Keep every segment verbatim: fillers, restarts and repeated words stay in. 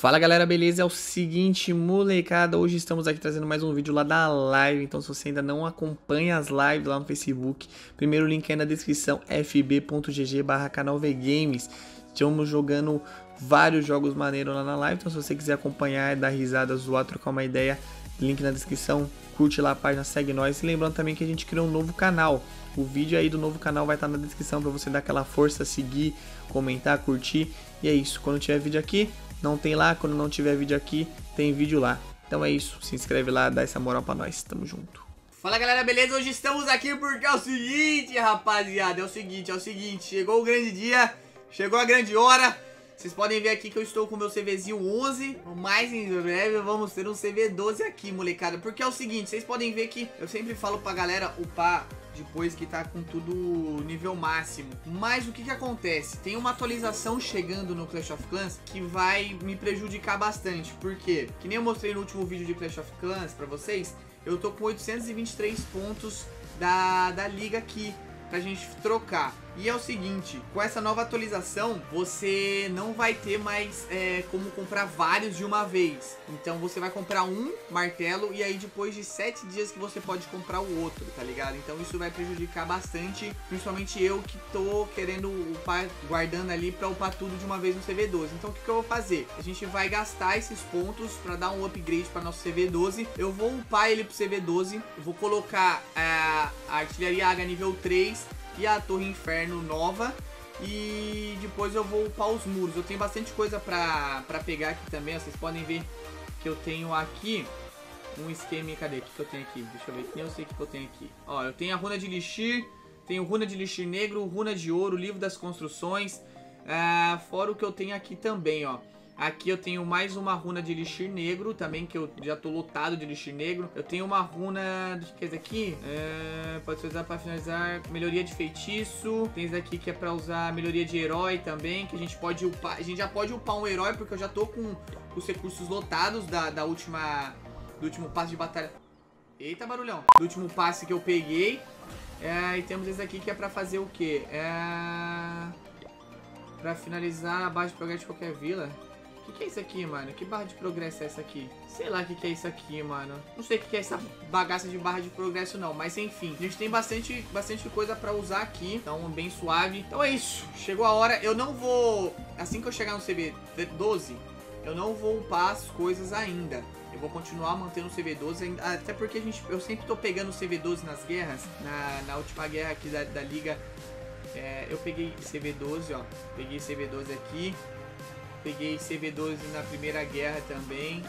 Fala galera, beleza? É o seguinte, molecada, hoje estamos aqui trazendo mais um vídeo lá da live. Então se você ainda não acompanha as lives lá no Facebook, primeiro link aí na descrição, f b ponto g g barra canal v games. Estamos jogando vários jogos maneiros lá na live, então se você quiser acompanhar, dar risada, zoar, trocar uma ideia, link na descrição, curte lá a página, segue nós. E lembrando também que a gente criou um novo canal. O vídeo aí do novo canal vai estar na descrição para você dar aquela força, seguir, comentar, curtir. E é isso, quando tiver vídeo aqui, não tem lá, quando não tiver vídeo aqui, tem vídeo lá. Então é isso, se inscreve lá, dá essa moral pra nós, tamo junto. Fala galera, beleza? Hoje estamos aqui porque é o seguinte, rapaziada, é o seguinte, é o seguinte, chegou o grande dia, chegou a grande hora. Vocês podem ver aqui que eu estou com o meu CVzinho onze, mas em breve vamos ter um C V doze aqui, molecada. Porque é o seguinte, vocês podem ver que eu sempre falo pra galera upar depois que tá com tudo nível máximo. Mas o que que acontece? Tem uma atualização chegando no Clash of Clans que vai me prejudicar bastante. Por quê? Que nem eu mostrei no último vídeo de Clash of Clans pra vocês, eu tô com oitocentos e vinte e três pontos da, da liga aqui pra gente trocar. E é o seguinte, com essa nova atualização, você não vai ter mais é, como comprar vários de uma vez. Então você vai comprar um martelo e aí depois de sete dias que você pode comprar o outro, tá ligado? Então isso vai prejudicar bastante, principalmente eu que tô querendo upar, guardando ali pra upar tudo de uma vez no C V doze. Então o que que eu vou fazer? A gente vai gastar esses pontos pra dar um upgrade pra nosso C V doze. Eu vou upar ele pro C V doze, eu vou colocar a, a artilharia H nível três e a Torre Inferno nova. E depois eu vou upar os muros. Eu tenho bastante coisa pra, pra pegar aqui também. Vocês podem ver que eu tenho aqui um esquema. Cadê? O que, que eu tenho aqui? Deixa eu ver. Nem eu sei o que, que eu tenho aqui. Ó, eu tenho a runa de Elixir. Tenho runa de Elixir negro, runa de ouro, livro das construções. Ah, fora o que eu tenho aqui também, ó. Aqui eu tenho mais uma runa de Elixir negro também, que eu já tô lotado de Elixir negro. Eu tenho uma runa... O que é isso aqui? É, pode ser usar para finalizar melhoria de feitiço. Tem isso aqui que é para usar melhoria de herói também, que a gente pode upar. A gente já pode upar um herói, porque eu já tô com os recursos lotados da, da última... Do último passe de batalha. Eita, barulhão. Do último passe que eu peguei. É, e temos esse aqui que é para fazer o quê? É... Para finalizar a base de progresso de qualquer vila. O que, que é isso aqui, mano? Que barra de progresso é essa aqui? Sei lá o que, que é isso aqui, mano. Não sei o que, que é essa bagaça de barra de progresso, não. Mas enfim, a gente tem bastante, bastante coisa pra usar aqui. Então, bem suave. Então é isso. Chegou a hora. Eu não vou... Assim que eu chegar no C V doze, eu não vou upar as coisas ainda. Eu vou continuar mantendo o C V doze. Até porque a gente, eu sempre tô pegando o C V doze nas guerras. Na, na última guerra aqui da, da liga. É, eu peguei C V doze, ó. Peguei C V doze aqui. Peguei C V doze na primeira guerra também.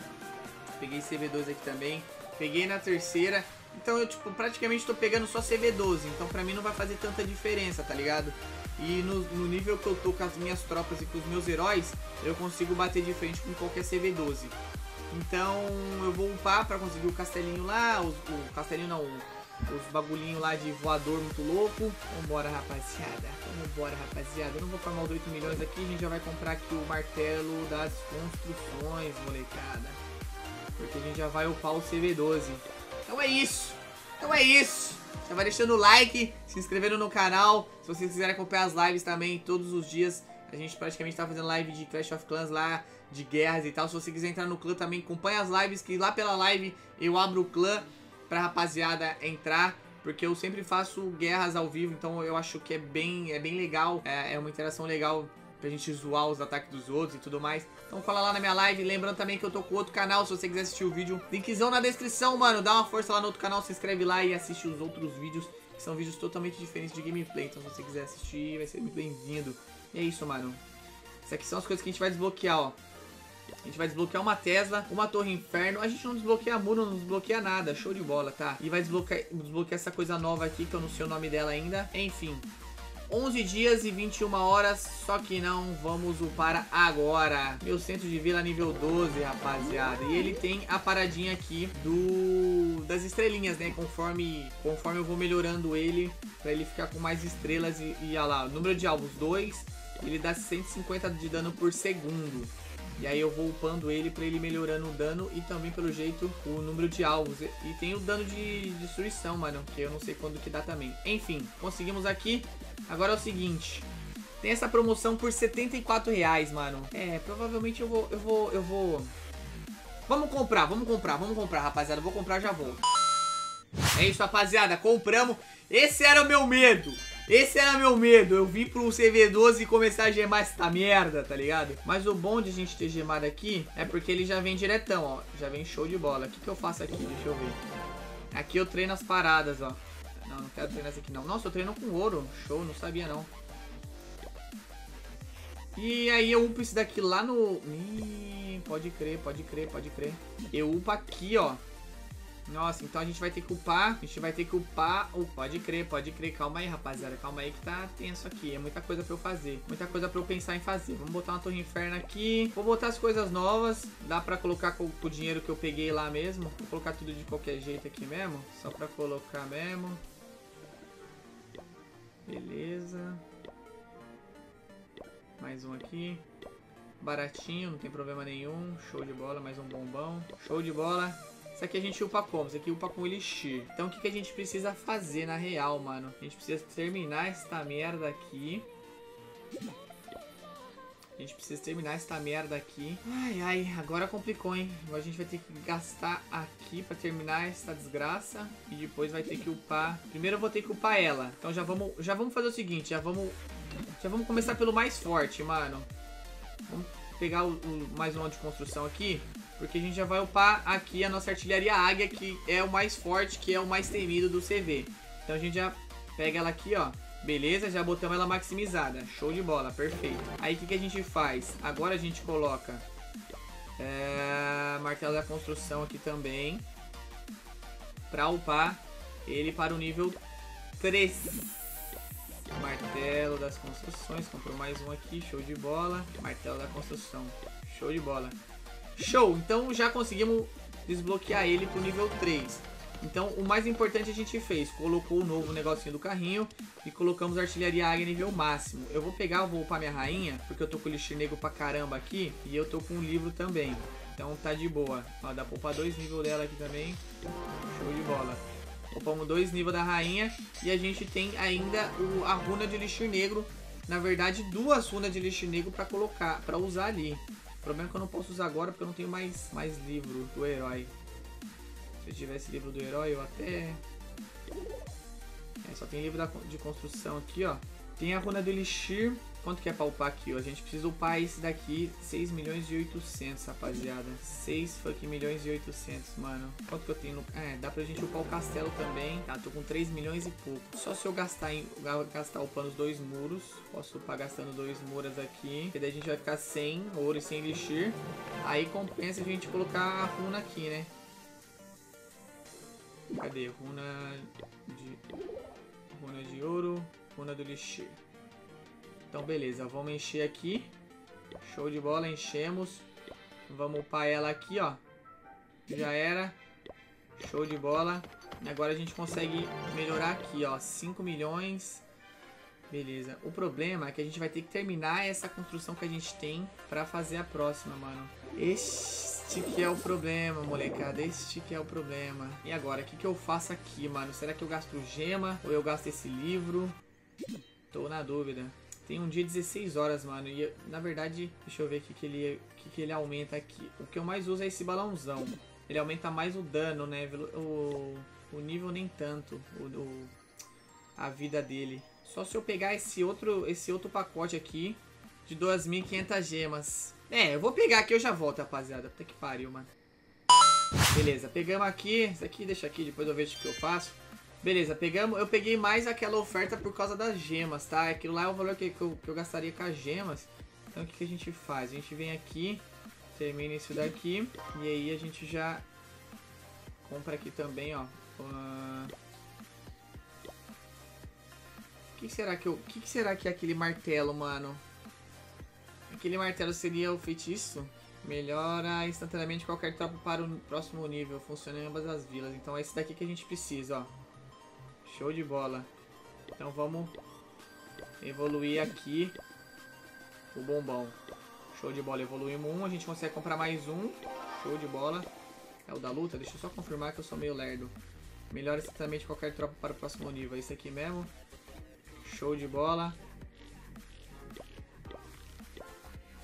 Peguei C V doze aqui também. Peguei na terceira. Então eu tipo, praticamente tô pegando só C V doze. Então pra mim não vai fazer tanta diferença, tá ligado? E no, no nível que eu tô com as minhas tropas e com os meus heróis, eu consigo bater de frente com qualquer C V doze. Então eu vou upar pra conseguir o castelinho lá. Os, o castelinho não, os bagulhinhos lá de voador muito louco. Vambora, rapaziada. Vambora, rapaziada. Eu não vou farmar os oito milhões aqui. A gente já vai comprar aqui o martelo das construções, molecada. Porque a gente já vai upar o C V doze. Então é isso. Então é isso. Já vai deixando o like, se inscrevendo no canal. Se vocês quiserem acompanhar as lives também, todos os dias. A gente praticamente tá fazendo live de Clash of Clans lá, de guerras e tal. Se você quiser entrar no clã também, acompanha as lives, que lá pela live eu abro o clã pra rapaziada entrar, porque eu sempre faço guerras ao vivo, então eu acho que é bem, é bem legal, é, é uma interação legal pra gente zoar os ataques dos outros e tudo mais. Então cola lá na minha live, lembrando também que eu tô com outro canal, se você quiser assistir o vídeo, linkzão na descrição, mano, dá uma força lá no outro canal, se inscreve lá e assiste os outros vídeos, que são vídeos totalmente diferentes de gameplay, então se você quiser assistir, vai ser muito bem-vindo. E é isso, mano. Essas aqui são as coisas que a gente vai desbloquear, ó. A gente vai desbloquear uma Tesla, uma Torre Inferno. A gente não desbloqueia muro, não desbloqueia nada. Show de bola, tá? E vai desbloquear, desbloquear essa coisa nova aqui, que eu não sei o nome dela ainda. Enfim, onze dias e vinte e uma horas. Só que não vamos upar agora. Meu centro de vila nível doze, rapaziada. E ele tem a paradinha aqui do das estrelinhas, né? Conforme, conforme eu vou melhorando ele, pra ele ficar com mais estrelas. E, e olha lá, o número de alvos dois. Ele dá cento e cinquenta de dano por segundo. E aí eu vou upando ele pra ele melhorando o dano e também, pelo jeito, o número de alvos. E tem o dano de destruição, mano, que eu não sei quando que dá também. Enfim, conseguimos aqui. Agora é o seguinte. Tem essa promoção por setenta e quatro reais, mano. É, provavelmente eu vou, eu vou, eu vou... Vamos comprar, vamos comprar, vamos comprar, rapaziada. Eu vou comprar, já vou. É isso, rapaziada, compramos. Esse era o meu medo. Esse era meu medo, eu vim pro C V doze e começar a gemar essa merda, tá ligado? Mas o bom de a gente ter gemado aqui é porque ele já vem diretão, ó. Já vem show de bola. O que que eu faço aqui? Deixa eu ver. Aqui eu treino as paradas, ó. Não, não quero treinar essa aqui não. Nossa, eu treino com ouro. Show, não sabia não. E aí eu upo esse daqui lá no... Ih, pode crer, pode crer, pode crer. Eu upo aqui, ó. Nossa, então a gente vai ter que upar. A gente vai ter que upar. Oh, pode crer, pode crer. Calma aí, rapaziada. Calma aí que tá tenso aqui. É muita coisa pra eu fazer. Muita coisa pra eu pensar em fazer. Vamos botar uma torre inferno aqui. Vou botar as coisas novas. Dá pra colocar com, com o dinheiro que eu peguei lá mesmo. Vou colocar tudo de qualquer jeito aqui mesmo. Só pra colocar mesmo. Beleza. Mais um aqui. Baratinho, não tem problema nenhum. Show de bola, mais um bombão. Show de bola. Isso aqui a gente upa como? Isso aqui upa com elixir. Então o que, que a gente precisa fazer na real, mano? A gente precisa terminar esta merda aqui. A gente precisa terminar esta merda aqui. Ai, ai, agora complicou, hein? Agora a gente vai ter que gastar aqui pra terminar essa desgraça. E depois vai ter que upar. Primeiro eu vou ter que upar ela. Então já vamos, já vamos fazer o seguinte, já vamos... Já vamos começar pelo mais forte, mano. Vamos pegar o, o mais um de construção aqui. Porque a gente já vai upar aqui a nossa artilharia águia, que é o mais forte, que é o mais temido do C V. Então a gente já pega ela aqui, ó. Beleza, já botamos ela maximizada. Show de bola, perfeito. Aí o que, que a gente faz? Agora a gente coloca é, martelo da construção aqui também. Pra upar ele para o nível três. Martelo das construções, comprou mais um aqui, show de bola. Martelo da construção, show de bola. Show, então já conseguimos desbloquear ele pro nível três. Então o mais importante a gente fez, colocou o novo negocinho do carrinho e colocamos a artilharia águia nível máximo. Eu vou pegar, vou upar minha rainha, porque eu tô com o elixir negro pra caramba aqui. E eu tô com um livro também, então tá de boa. Ó, dá pra upar dois níveis dela aqui também. Show de bola. Upamos dois níveis da rainha. E a gente tem ainda o, a runa de elixir negro. Na verdade duas runas de elixir negro pra colocar, pra usar ali. O problema é que eu não posso usar agora porque eu não tenho mais, mais livro do herói. Se eu tivesse livro do herói eu até... É, só tem livro da, de construção aqui, ó. Tem a runa do elixir. Quanto que é pra upar aqui, ó? A gente precisa upar esse daqui, seis milhões e oitocentos, rapaziada. seis fucking milhões e oitocentos, mano. Quanto que eu tenho no... É, dá pra gente upar o castelo também. Tá, tô com três milhões e pouco. Só se eu gastar, em... gastar upando os dois muros. Posso upar gastando dois muros aqui. Que daí a gente vai ficar sem ouro e sem elixir. Aí compensa a gente colocar a runa aqui, né? Cadê? Runa de... Runa de ouro. Runa do elixir. Então beleza, vamos encher aqui. Show de bola, enchemos. Vamos upar ela aqui, ó. Já era. Show de bola. E agora a gente consegue melhorar aqui, ó. cinco milhões. Beleza. O problema é que a gente vai ter que terminar essa construção que a gente tem pra fazer a próxima, mano. Este que é o problema, molecada. Este que é o problema. E agora, o que, que eu faço aqui, mano? Será que eu gasto gema ou eu gasto esse livro? Tô na dúvida. Tem um dia dezesseis horas, mano. E na verdade, deixa eu ver o que, que, ele, que, que ele aumenta aqui. O que eu mais uso é esse balãozão. Ele aumenta mais o dano, né? O, o nível nem tanto. O, o, a vida dele. Só se eu pegar esse outro, esse outro pacote aqui de duas mil e quinhentas gemas. É, eu vou pegar aqui e eu já volto, rapaziada. Puta que pariu, mano. Beleza, pegamos aqui. Isso aqui deixa aqui, depois eu vejo o que eu faço. Beleza, pegamos, eu peguei mais aquela oferta por causa das gemas, tá? Aquilo lá é o valor que, que, eu, que eu gastaria com as gemas. Então o que, que a gente faz? A gente vem aqui, termina isso daqui. E aí a gente já compra aqui também, ó. Uh... O que será que eu... O que, que será que é aquele martelo, mano? Aquele martelo seria o feitiço? Melhora instantaneamente qualquer tropa para o próximo nível. Funciona em ambas as vilas. Então é esse daqui que a gente precisa, ó. Show de bola. Então vamos evoluir aqui o bombom. Show de bola, evoluímos um. A gente consegue comprar mais um. Show de bola. É o da luta? Deixa eu só confirmar que eu sou meio lerdo. Melhora instantaneamente qualquer tropa para o próximo nível. É isso aqui mesmo. Show de bola.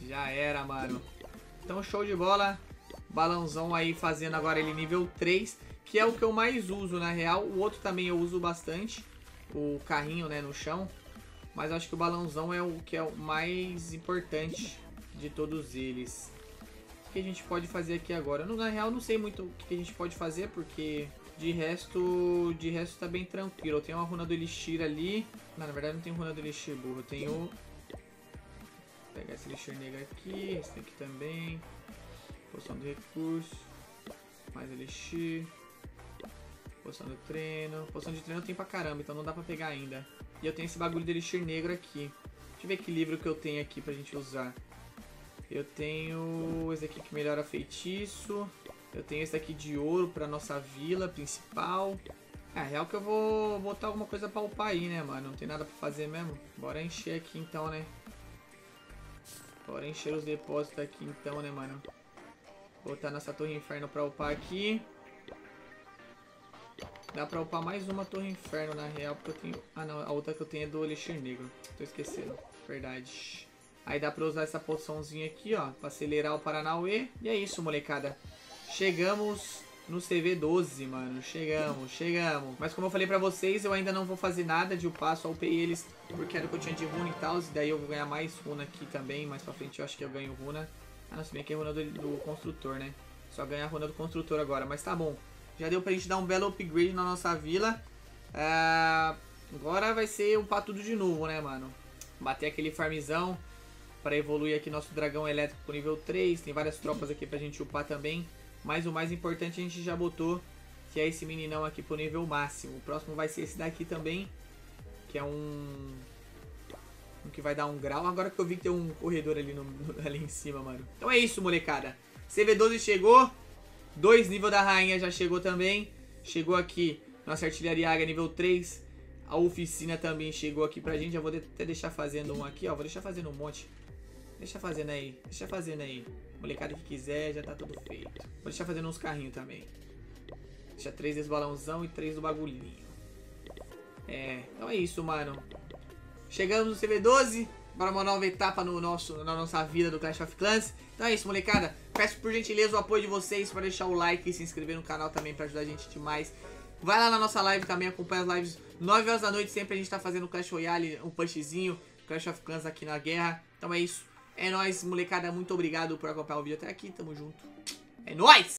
Já era, mano. Então, show de bola. Balãozão aí fazendo agora ele nível três, que é o que eu mais uso, na real. O outro também eu uso bastante, o carrinho, né, no chão. Mas eu acho que o balãozão é o que é o mais importante de todos eles. O que a gente pode fazer aqui agora? Na real, não sei muito o que a gente pode fazer, porque de resto, de resto tá bem tranquilo. Eu tenho uma runa do Elixir ali. Não, na verdade não tenho runa do Elixir burro. Eu tenho... Vou pegar esse Elixir negro aqui, esse aqui também. Poção do recurso. Mais Elixir. Poção do treino. Poção de treino eu tenho pra caramba, então não dá pra pegar ainda. E eu tenho esse bagulho de Elixir negro aqui. Deixa eu ver que livro que eu tenho aqui pra gente usar. Eu tenho esse aqui que melhora feitiço. Eu tenho esse aqui de ouro pra nossa vila principal. É, real que eu vou botar alguma coisa pra upar aí, né, mano? Não tem nada pra fazer mesmo. Bora encher aqui então, né? Bora encher os depósitos aqui então, né, mano? Botar nossa torre inferno pra upar aqui. Dá pra upar mais uma torre inferno na real, porque eu tenho... Ah não, a outra que eu tenho é do Elixir negro. Tô esquecendo, verdade. Aí dá pra usar essa poçãozinha aqui, ó, pra acelerar o Paranauê. E é isso, molecada. Chegamos no C V doze, mano. Chegamos, chegamos. Mas como eu falei pra vocês, eu ainda não vou fazer nada de upar. Só upei eles porque era o que eu tinha de runa e tal. E daí eu vou ganhar mais runa aqui também. Mais pra frente eu acho que eu ganho runa. Ah, não, se bem que é runa do, do construtor, né? Só ganhar a runa do construtor agora, mas tá bom. Já deu pra gente dar um belo upgrade na nossa vila. Uh, agora vai ser upar tudo de novo, né, mano? Bater aquele farmzão pra evoluir aqui nosso dragão elétrico pro nível três. Tem várias tropas aqui pra gente upar também. Mas o mais importante a gente já botou, que é esse meninão aqui pro nível máximo. O próximo vai ser esse daqui também, que é um... um que vai dar um grau. Agora que eu vi que tem um corredor ali, no, ali em cima, mano. Então é isso, molecada. C V doze chegou. dois nível da rainha já chegou também. Chegou aqui nossa artilharia águia nível três. A oficina também chegou aqui pra gente. Já vou até deixar fazendo um aqui, ó. Vou deixar fazendo um monte. Deixa fazendo aí. Deixa fazendo aí. Molecada que quiser, já tá tudo feito. Vou deixar fazendo uns carrinhos também. Deixa três desse balãozão e três do bagulhinho. É, então é isso, mano. Chegamos no C V doze. Bora mandar uma etapa no nosso, na nossa vida do Clash of Clans. Então é isso, molecada. Peço por gentileza o apoio de vocês para deixar o like e se inscrever no canal também para ajudar a gente demais. Vai lá na nossa live também, acompanha as lives nove horas da noite. Sempre a gente tá fazendo Clash Royale, um punchzinho, Clash of Clans aqui na guerra. Então é isso. É nóis, molecada. Muito obrigado por acompanhar o vídeo até aqui. Tamo junto. É nóis!